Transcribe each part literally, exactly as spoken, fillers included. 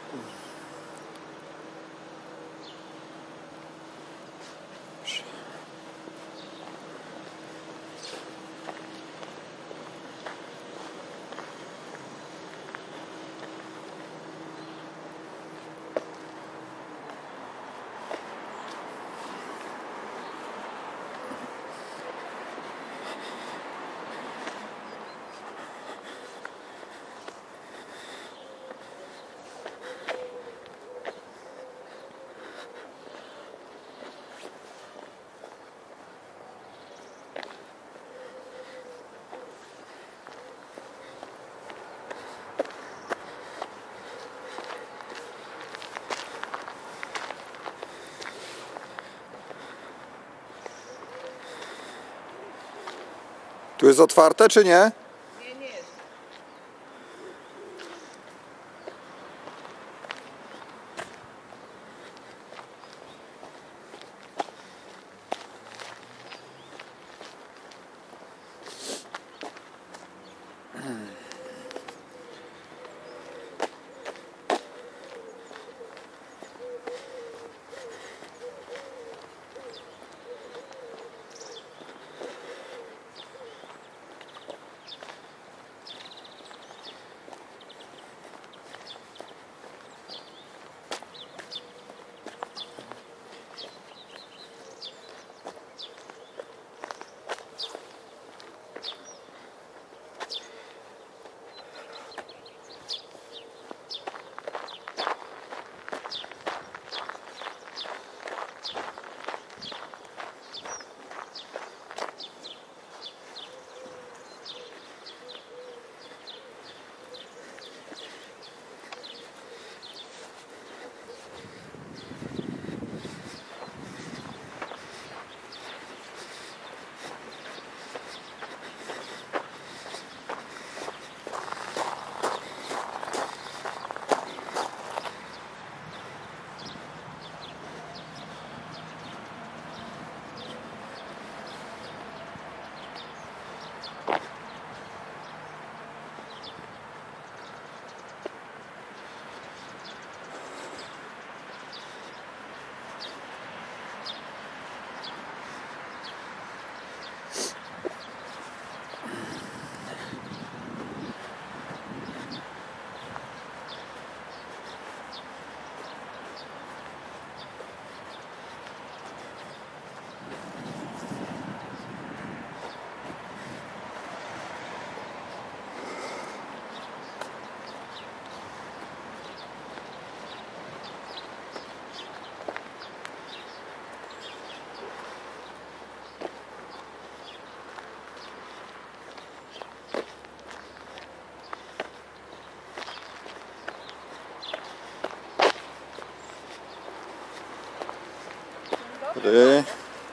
Tu jest otwarte, czy nie? Nie, nie jest. Dobry.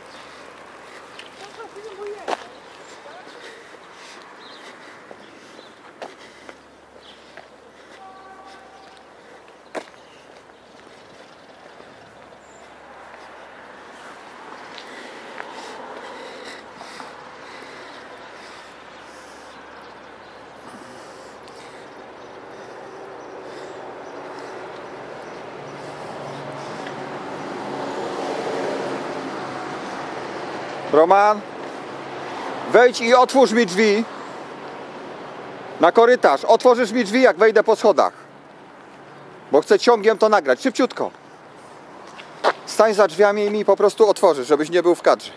Roman, wejdź i otwórz mi drzwi na korytarz. Otworzysz mi drzwi, jak wejdę po schodach, bo chcę ciągiem to nagrać, szybciutko. Stań za drzwiami i mi po prostu otworzysz, żebyś nie był w kadrze.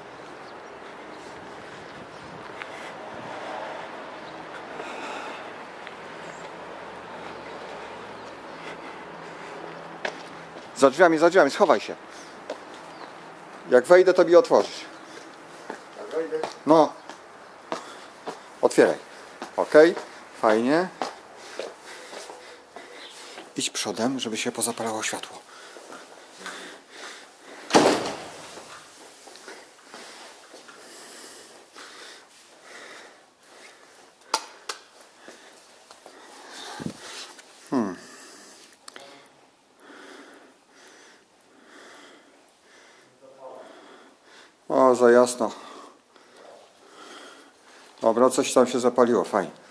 Za drzwiami, za drzwiami, schowaj się. Jak wejdę, to mi otworzysz. No. Otwieraj. Ok, fajnie. Idź przodem, żeby się pozapalało światło. Hmm. O, za jasno. Dobra, coś tam się zapaliło, fajnie.